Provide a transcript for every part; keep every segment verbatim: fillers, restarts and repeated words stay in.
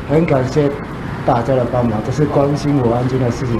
很感谢大家的帮忙，这是关心我案件的事情。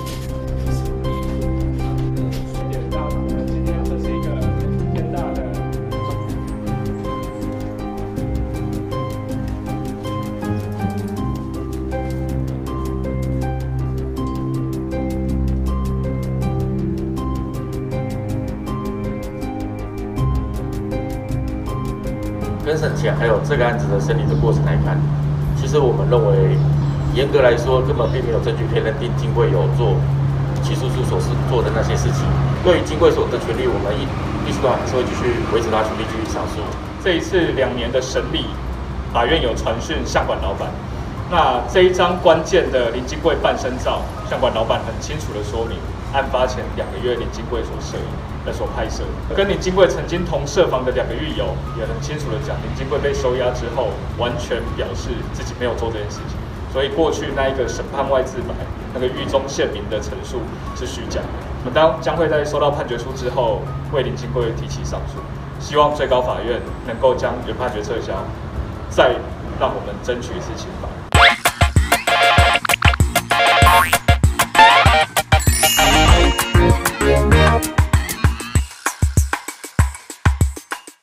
跟审前还有这个案子的审理的过程来看，其实我们认为，严格来说根本并没有证据可以认定金贵有做起诉书所是做的那些事情。对于金贵所的权利，我们一律师团还是会继续维持他权利继续上诉。 这一次两年的审理，法院有传讯相馆老板，那这一张关键的林金贵半身照，相馆老板很清楚的说明，案发前两个月林金贵所摄影。 所拍摄，跟林金贵曾经同设房的两个狱友也很清楚的讲，林金贵被收押之后，完全表示自己没有做这件事情，所以过去那一个审判外自白，那个狱中宪明的陈述是虚假。我们当将会在收到判决书之后，为林金贵提起上诉，希望最高法院能够将原判决撤销，再让我们争取一次清白。